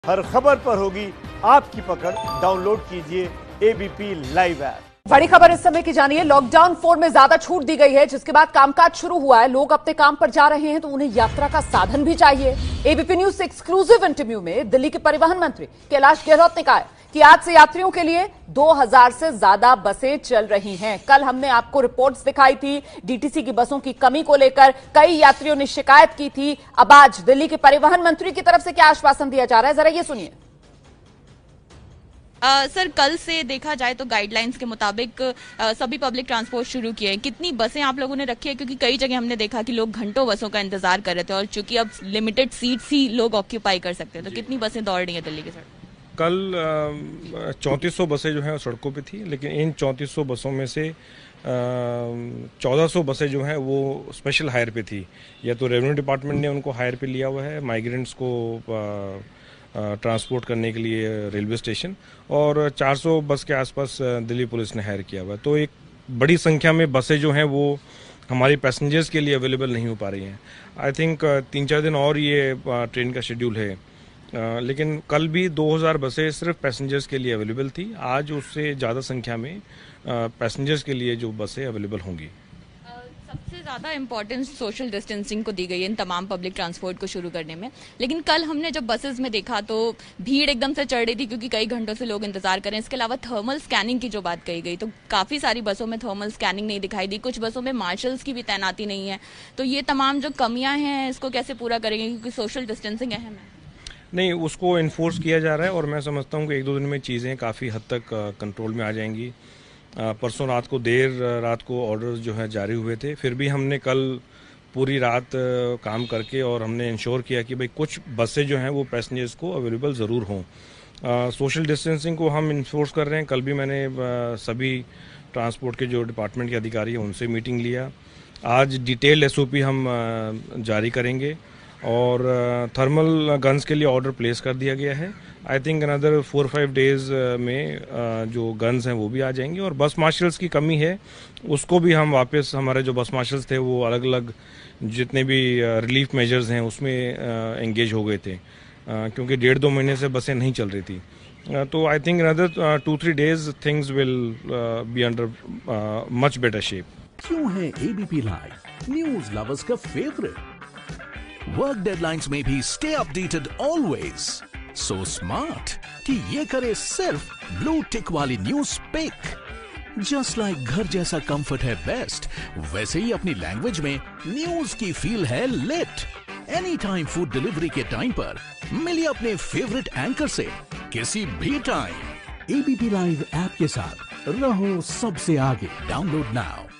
हर खबर पर होगी आपकी पकड़। डाउनलोड कीजिए एबीपी लाइव ऐप। बड़ी खबर इस समय की जानिए। लॉकडाउन 4 में ज्यादा छूट दी गई है, जिसके बाद कामकाज शुरू हुआ है। लोग अपने काम पर जा रहे हैं तो उन्हें यात्रा का साधन भी चाहिए। एबीपी न्यूज से एक्सक्लूसिव इंटरव्यू में दिल्ली के परिवहन मंत्री कैलाश गहलोत ने कहा है कि आज से यात्रियों के लिए 2000 से ज्यादा बसें चल रही हैं। कल हमने आपको रिपोर्ट्स दिखाई थी डीटीसी की बसों की कमी को लेकर, कई यात्रियों ने शिकायत की थी। अब आज दिल्ली के परिवहन मंत्री की तरफ से क्या आश्वासन दिया जा रहा है, जरा ये सुनिए। सर, कल से देखा जाए तो गाइडलाइंस के मुताबिक सभी पब्लिक ट्रांसपोर्ट शुरू किए हैं। कितनी बसें आप लोगों ने रखी है? क्योंकि कई जगह हमने देखा कि लोग घंटों बसों का इंतजार कर रहे थे और चूंकि अब लिमिटेड सीट्स ही लोग ऑक्यूपाई कर सकते हैं, तो कितनी बसें दौड़ रही हैं दिल्ली की सड़क? कल 3400 बसें जो हैं सड़कों पे थी, लेकिन इन 3400 बसों में से 1400 बसें जो हैं वो स्पेशल हायर पे थी। या तो रेवेन्यू डिपार्टमेंट ने उनको हायर पे लिया हुआ है माइग्रेंट्स को ट्रांसपोर्ट करने के लिए रेलवे स्टेशन, और 400 बस के आसपास दिल्ली पुलिस ने हायर किया हुआ है। तो एक बड़ी संख्या में बसें जो हैं वो हमारी पैसेंजर्स के लिए अवेलेबल नहीं हो पा रही हैं। आई थिंक 3-4 दिन और ये ट्रेन का शेड्यूल है, लेकिन कल भी 2000 बसें सिर्फ पैसेंजर्स के लिए अवेलेबल थी। आज उससे ज़्यादा संख्या में पैसेंजर्स के लिए जो बसें अवेलेबल होंगी। सबसे ज़्यादा इम्पोर्टेंस सोशल डिस्टेंसिंग को दी गई है इन तमाम पब्लिक ट्रांसपोर्ट को शुरू करने में, लेकिन कल हमने जब बसेस में देखा तो भीड़ एकदम से चढ़ रही थी क्योंकि कई घंटों से लोग इंतजार कर रहे हैं। इसके अलावा थर्मल स्कैनिंग की जो बात कही गई, तो काफ़ी सारी बसों में थर्मल स्कैनिंग नहीं दिखाई दी। कुछ बसों में मार्शल्स की भी तैनाती नहीं है। तो ये तमाम जो कमियाँ हैं इसको कैसे पूरा करेंगे, क्योंकि सोशल डिस्टेंसिंग अहम है? नहीं, उसको इन्फोर्स किया जा रहा है और मैं समझता हूँ कि 1-2 दिन में चीज़ें काफ़ी हद तक कंट्रोल में आ जाएंगी। परसों रात को देर रात को ऑर्डर्स जो है जारी हुए थे, फिर भी हमने कल पूरी रात काम करके और हमने इंश्योर किया कि भाई कुछ बसें जो हैं वो पैसेंजर्स को अवेलेबल ज़रूर हों। सोशल डिस्टेंसिंग को हम इन्फोर्स कर रहे हैं। कल भी मैंने सभी ट्रांसपोर्ट के जो डिपार्टमेंट के अधिकारी हैं उनसे मीटिंग लिया। आज डिटेल्ड SOP हम जारी करेंगे और थर्मल गन्स के लिए ऑर्डर प्लेस कर दिया गया है। आई थिंक अनदर 4-5 डेज में जो गन्स हैं वो भी आ जाएंगी। और बस मार्शल्स की कमी है, उसको भी हम वापस, हमारे जो बस मार्शल्स थे वो अलग अलग जितने भी रिलीफ मेजर्स हैं उसमें एंगेज हो गए थे, क्योंकि 1.5-2 महीने से बसें नहीं चल रही थी। तो I think another 2-3 days things will be under much better shape. क्यों है एबीपी लाइव न्यूज लवर्स का फेवरेट? वर्क डेडलाइंस में भी stay updated always. So smart कि ये करे सिर्फ ब्लू टिक वाली न्यूज पिक। जस्ट लाइक घर जैसा कंफर्ट है बेस्ट, वैसे ही अपनी लैंग्वेज में न्यूज की फील है lit. Any time food delivery के टाइम पर मिलिए अपने फेवरेट एंकर से किसी भी टाइम। एबीपी लाइव ऐप के साथ रहो सबसे आगे। Download now.